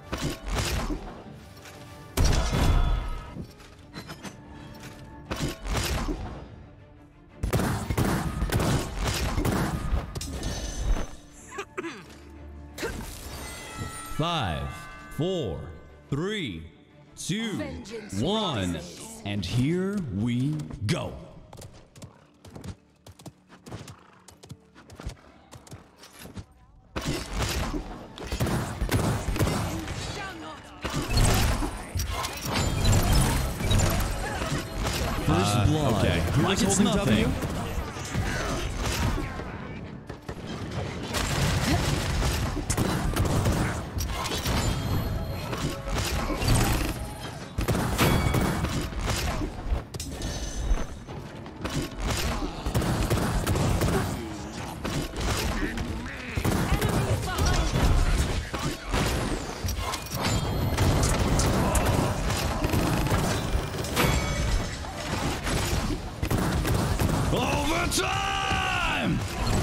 Five, four, three, two, one, and here we go. First blood. Okay, like it's nothing. Overtime!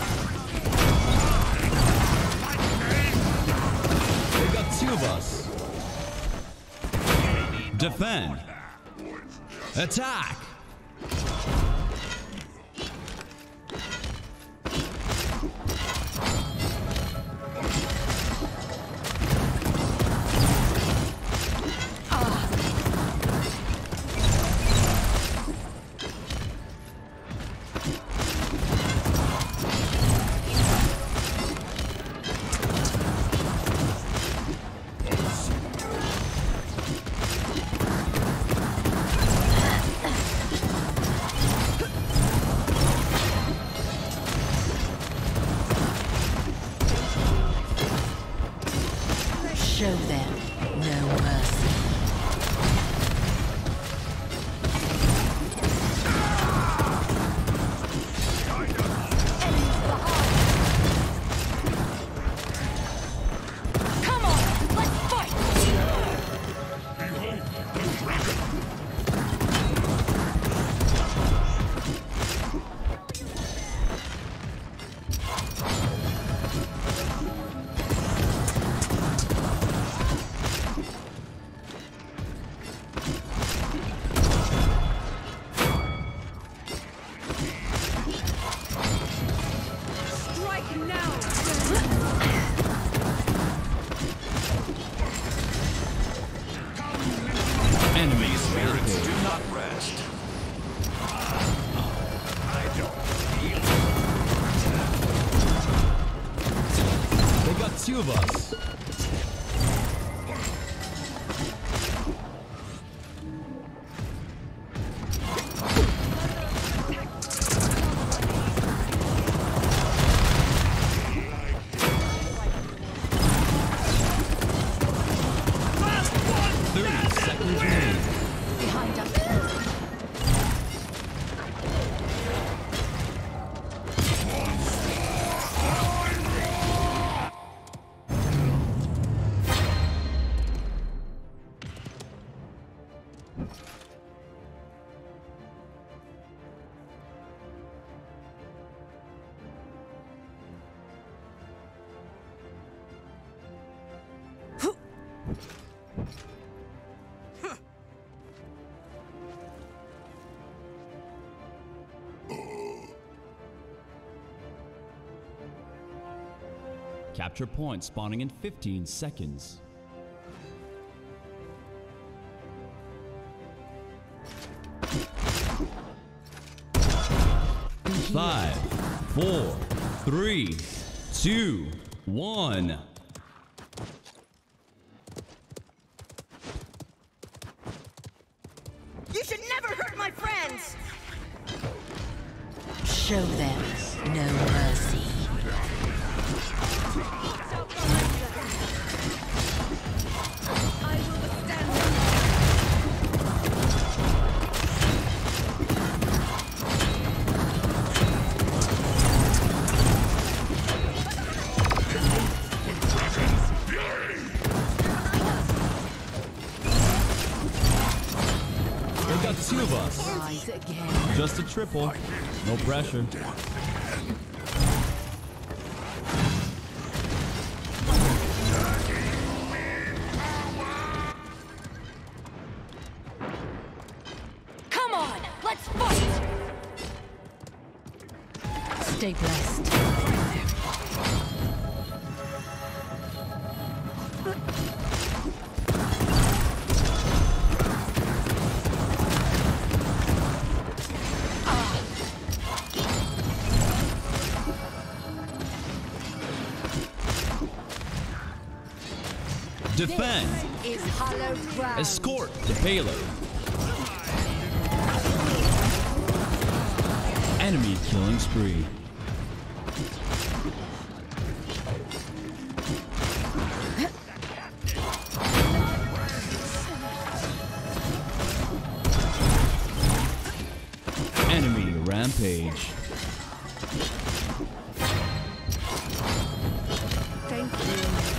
They got two of us. Defend. Attack. Show them no mercy. Come on, let's fight! Enemies Spirits do not rest. I don't feel it. They got two of us. Behind us. Capture point spawning in 15 seconds. Five, four, three, two, one. You should never hurt my friends! Show them no mercy. I will withstand They got two of us. Rise again. Just a triple. No pressure. Stay blessed. Defend. Is hallowed ground. Escort the payload. Enemy killing spree. Enemy rampage. Thank you.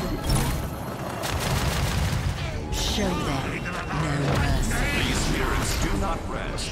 Show them no mercy. These spirits do not rest.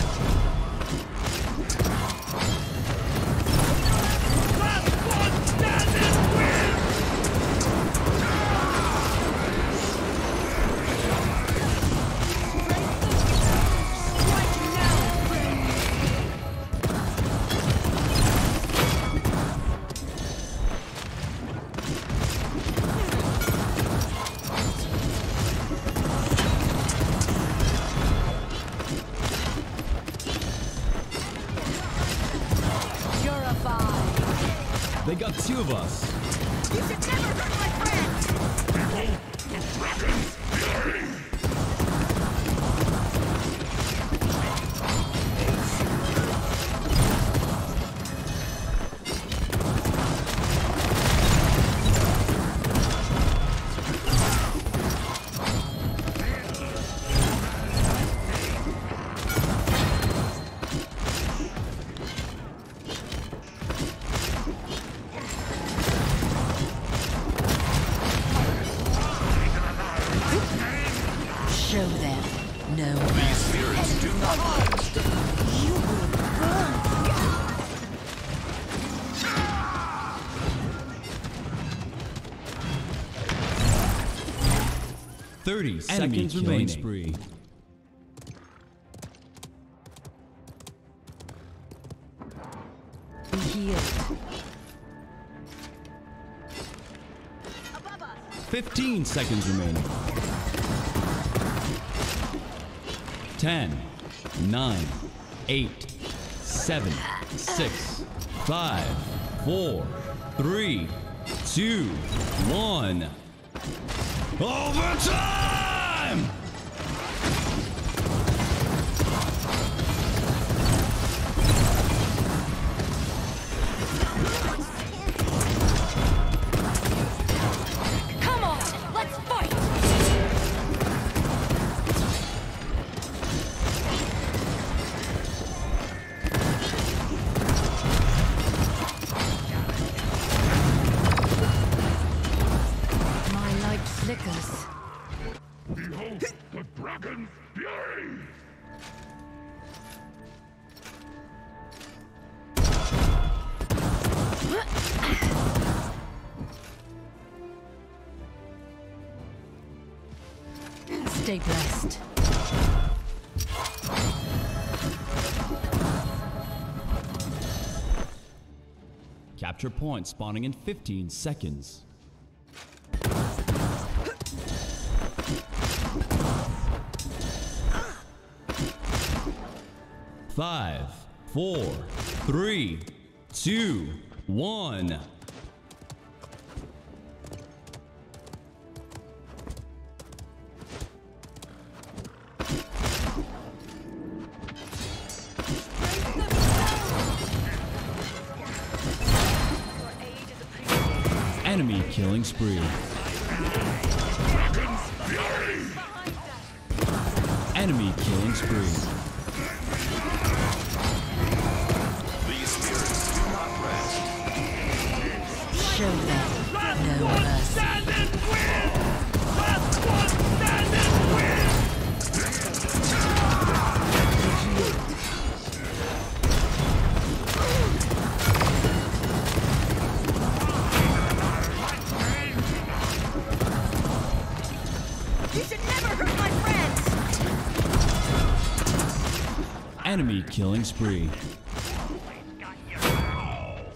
They got two of us. You should never hurt my friends! Show them no These mercy. spirits do not rest. You will burn. 30 seconds remaining. Spree. Be healed. Above us! 15 seconds remaining. 10, 9, 8, 7, 6, 5, 4, 3, 2, 1. Overtime! Come on! Let's fight! My light flickers. Behold the dragon's fury! Stay blessed. Capture point spawning in 15 seconds. Five, 4, 3, 2, 1. Enemy killing spree. Enemy killing spree. These spirits do not rest. Show them no mercy. You should never hurt my friends! Enemy killing spree.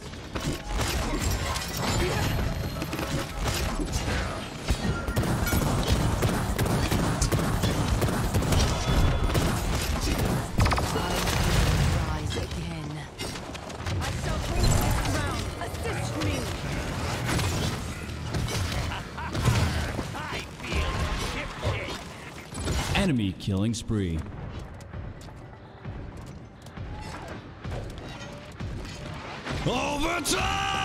Enemy killing spree. Overtime!